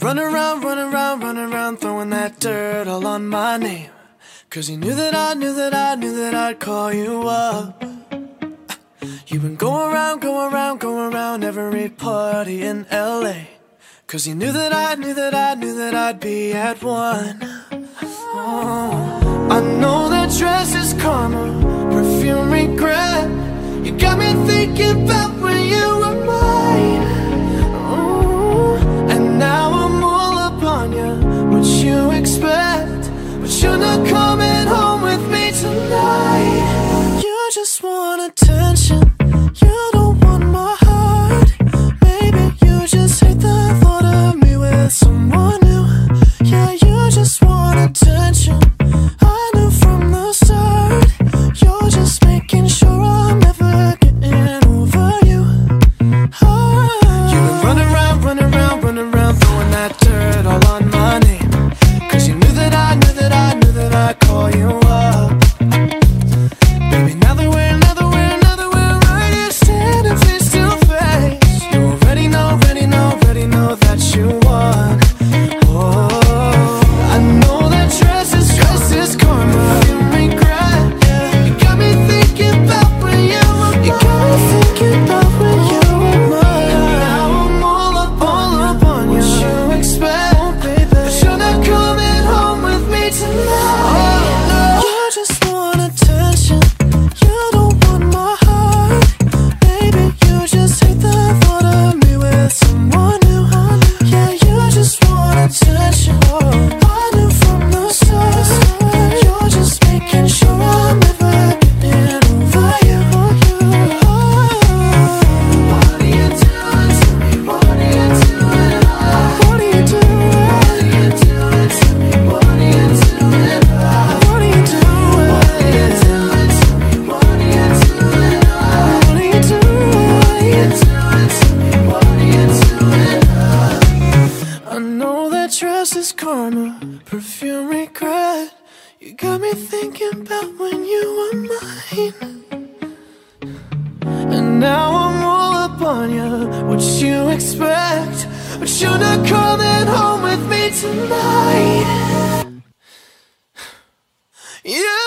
running around, throwing that dirt all on my name. 'Cause you knew that I knew that I'd call you up. You've been going around every party in LA. 'Cause you knew that I knew that I'd be at one. Oh, I know that dress is karma, perfume regret. You got me thinking about when you were mine. Oh, and now I'm all up on you. What you expect? But you're not coming home with me tonight. You just want attention. You don't want my heart. Maybe you just hate the thought of me with someone new. Yeah, you just want attention. I knew from the start. You're just making sure I'm never getting over you. Oh. You've been running around, throwing that dirt all on my name. 'Cause you knew that I knew that I'd call you up. Baby, now that we're right here standing face to face, you already know that you won. Oh, I know that dress is karma, you regret. You got me thinking about when you were mine. You got me thinking about when you were mine. Now I'm all up on you. What you expect? Oh, baby, but you're not coming home with me tonight. Oh, no. You just want attention. You don't want my heart. Baby, you just hate the thought of me with someone new. Yeah, you just want attention. I knew from the start. You're just making sure I'm never getting over you. What are you doing to me? What are you doing? What are you doing? What are you doing to me? What are you doing? What are you doing? What are you doing to me? What are you doing? What are you doing to me? What are you doing? I know that dress is karma, perfume regret. You got me thinking about when you were mine. And now I'm all up on you. What you expect? But you're not coming home with me tonight. Yeah.